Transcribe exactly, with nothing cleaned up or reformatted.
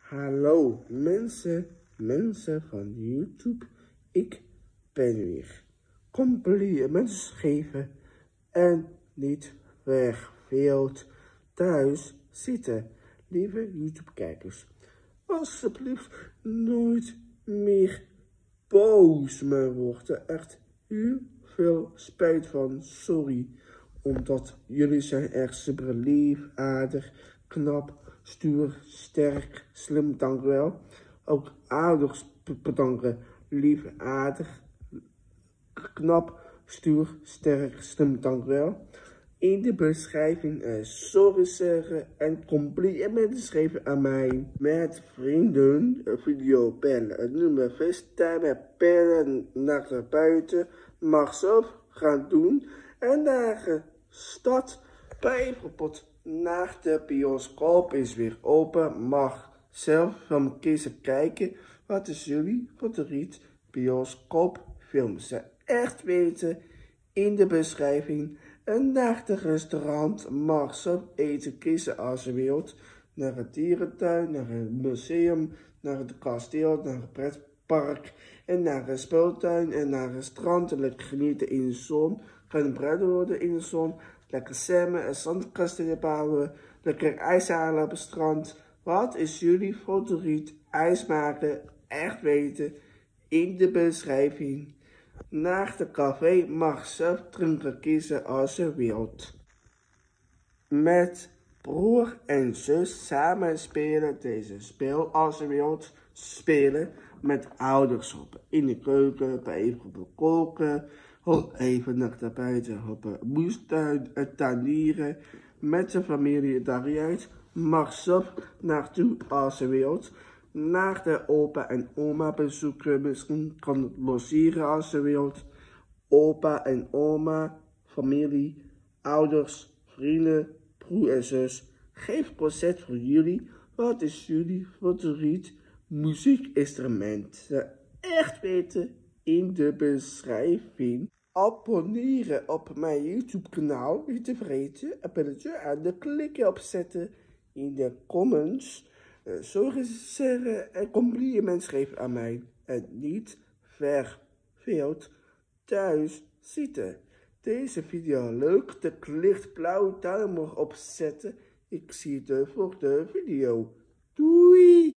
Hallo mensen, mensen van YouTube, ik ben weer. Complimenten geven en niet verveeld thuis zitten. Lieve YouTube kijkers, alsjeblieft nooit meer boos me worden. Echt heel veel spijt van, sorry. Omdat jullie zijn echt super lief, aardig, knap, stoer, sterk, slim, dank u wel. Ook ouders bedanken, lief, aardig, knap, stoer, sterk, slim, dank u wel. In de beschrijving uh, sorry zeggen en complimenten schrijven aan mij. Met vrienden, een video bellen, het nummer FaceTime, bellen naar buiten, mag zelf gaan doen. En naar de stad, bijvoorbeeld naar de bioscoop is weer open, mag zelf van kiezen kijken. Wat is jullie favoriet bioscoopfilm? Ze echt weten in de beschrijving. En naar het restaurant mag ze eten kiezen als je wilt. Naar het dierentuin, naar het museum, naar het kasteel, naar het pretpark. En naar een speeltuin en naar een strand. En lekker genieten in de zon. Gaan breid worden in de zon. Lekker zwemmen en zandkastelen bouwen. Lekker ijs halen op het strand. Wat is jullie favoriet ijs maken? Echt weten in de beschrijving. Naar de café mag zelf drinken kiezen als je wilt. Met broer en zus samen spelen deze spel als je wilt. Spelen met ouders op in de keuken, bij even koken. Of even naar de buiten op een moestuin, het tuinieren. Met de familie daaruit mag zelf naartoe als je wilt. Naar de opa en oma bezoeken, misschien kan logeren als je wilt. Opa en oma, familie, ouders, vrienden, broer en zus. Geef concert voor jullie. Wat is jullie favoriet muziekinstrument? Echt weten in de beschrijving. Abonneren op mijn YouTube kanaal. Niet te vergeten. Een belletje aan de klikken opzetten in de comments. Uh, Zorg zeggen en complimenten geven aan mij. En niet verveeld thuis zitten. Deze video leuk. De lichtblauwe duim opzetten. Ik zie je voor de video. Doei!